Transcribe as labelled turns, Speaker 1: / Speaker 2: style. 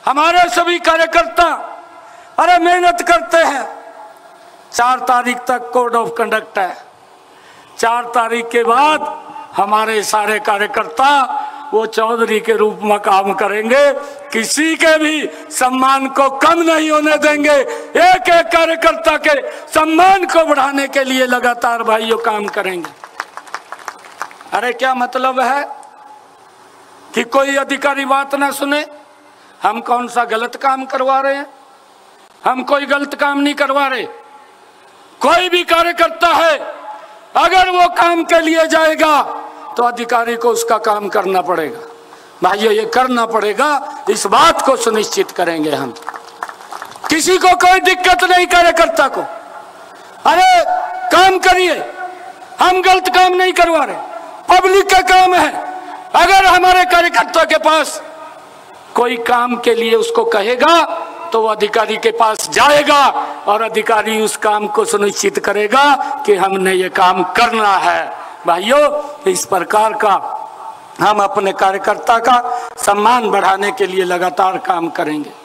Speaker 1: हमारे सभी कार्यकर्ता अरे मेहनत करते हैं। 4 तारीख तक कोड ऑफ कंडक्ट है। 4 तारीख के बाद हमारे सारे कार्यकर्ता वो चौधरी के रूप में काम करेंगे। किसी के भी सम्मान को कम नहीं होने देंगे। एक एक कार्यकर्ता के सम्मान को बढ़ाने के लिए लगातार भाइयों काम करेंगे। अरे क्या मतलब है कि कोई अधिकारी बात ना सुने? हम कौन सा गलत काम करवा रहे हैं? हम कोई गलत काम नहीं करवा रहे। कोई भी कार्यकर्ता है अगर वो काम के लिए जाएगा तो अधिकारी को उसका काम करना पड़ेगा। भाइयों ये करना पड़ेगा, इस बात को सुनिश्चित करेंगे हम। किसी को कोई दिक्कत नहीं, कार्यकर्ता को अरे काम करिए, हम गलत काम नहीं करवा रहे, पब्लिक का काम है। अगर हमारे कार्यकर्ता के पास कोई काम के लिए उसको कहेगा तो वो अधिकारी के पास जाएगा और अधिकारी उस काम को सुनिश्चित करेगा कि हमने ये काम करना है। भाइयों इस प्रकार का हम अपने कार्यकर्ता का सम्मान बढ़ाने के लिए लगातार काम करेंगे।